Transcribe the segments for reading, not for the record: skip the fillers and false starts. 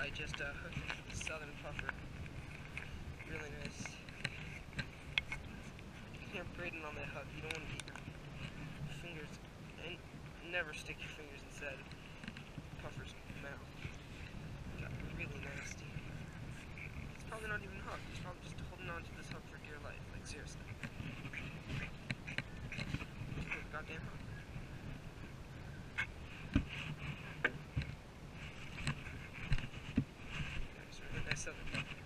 I just hooked the southern puffer. Really nice. You're braiding on that hook. You don't want to get your fingers, and never stick your fingers inside the puffer's mouth. Got really nasty. It's probably not even a hook. He's probably just holding on to this hook for dear life. Like, seriously. Goddamn hook. Southern puffer.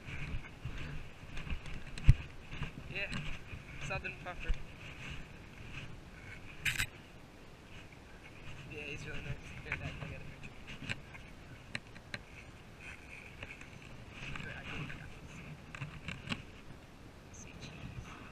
Yeah, southern puffer. Yeah, he's really nice. Here, Dad, I got a picture. Here, I got this. See cheese.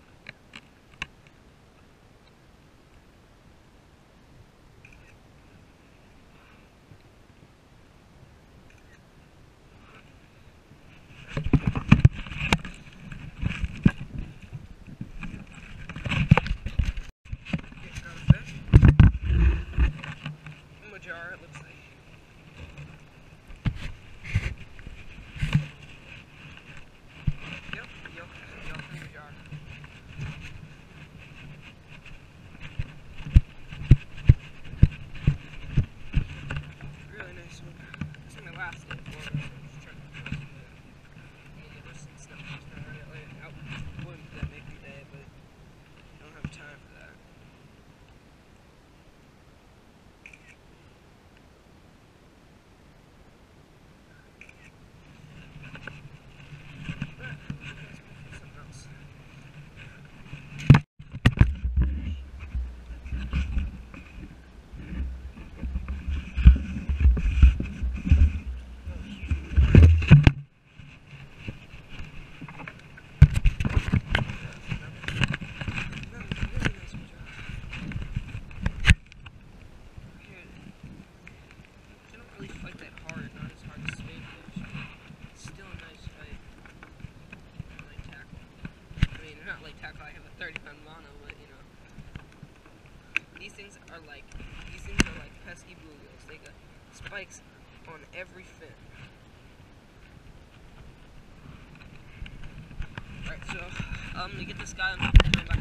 Mojarra, it looks like. Yep, Mojarra. Really nice one. It's in my last day in Florida. I'm just trying to get some stuff out wood that make me day, but I don't have time for that. Not like tackle, I have a 30-pound mono, but you know, these things are like pesky bluegills. They got spikes on every fin. Alright, so I'm gonna get this guy. I'm going back